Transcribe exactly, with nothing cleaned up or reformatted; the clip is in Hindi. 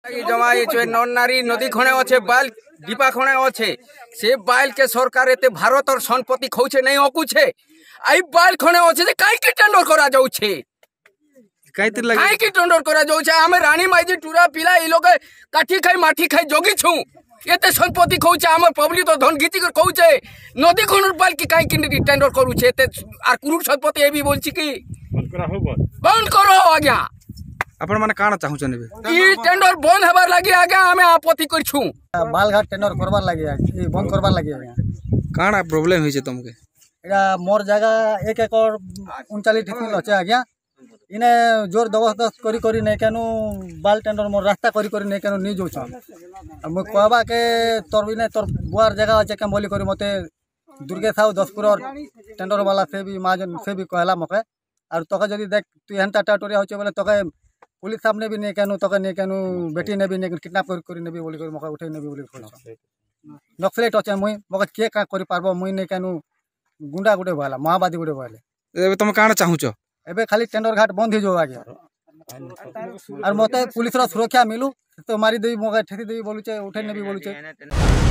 जमा नन नारी नदी खणे अच्छे बाल दीपा खणे अच्छे से बाल के सरकार एते भारत और संपत्ति खौचे नहीं अकुछे आई बाल खणे अच्छे काई के टेंडर करा जाउछे काई तिर लगे काई के टेंडर करा जाउछे हमें रानी माइजी टूरा पिला ई लोग काठी खाई माठी खाई जोगी छु एते संपत्ति खौचे हमर पब्लिक तो धन घिची कर खौचे नदी खणर बाल की काई के टेंडर करूछे एते आर कुरुर संपत्ति ए भी बोलछि की बंद करा हो बंद करो आज्ञा आपण माने काना चाहू छने ई टेंडर बंद हेबार लागि आगे हमें आपत्ति कर छु बालघाट टेंडर करबार लागि ई बंद करबार लागि काना प्रॉब्लम होई छै तुमके एरा मोर जगह एक एकड़ उनचालीस ढिकमिल अच्छे आज्ञा इने जोर जबरदस्त करी करी नै केनु बाल टेंडर मोर रास्ता करी करी नै केनु नी जो छ हम कहबा के तोर बिने तोर बुआर जगह अच्छे के बोली करी मते दुर्गे साहू दसपुर और टेंडर वाला से भी माजन से भी कहला मके और तोके जदी देख तू एहनता टाटोरिया होचे बोले तोके पुलिस सामने भी नहीं कहनु तक नहीं कहनु बेटी ने भी नहीं किडनैप कर करी ने भी बोली कर मका उठे ने भी बोली कर नक्सलेट अच्छे मुई मका के का करि पारबो मुई नहीं कहनु गुंडा गुडे वाला माओवादी गुडे वाले एबे तुम काना चाहू छ एबे खाली टेंडर घाट बंद हो जो आगे और मते पुलिस रो सुरक्षा मिलू तो मारी देवी मका ठेकी देवी बोलु छै उठे ने भी बोलु छै।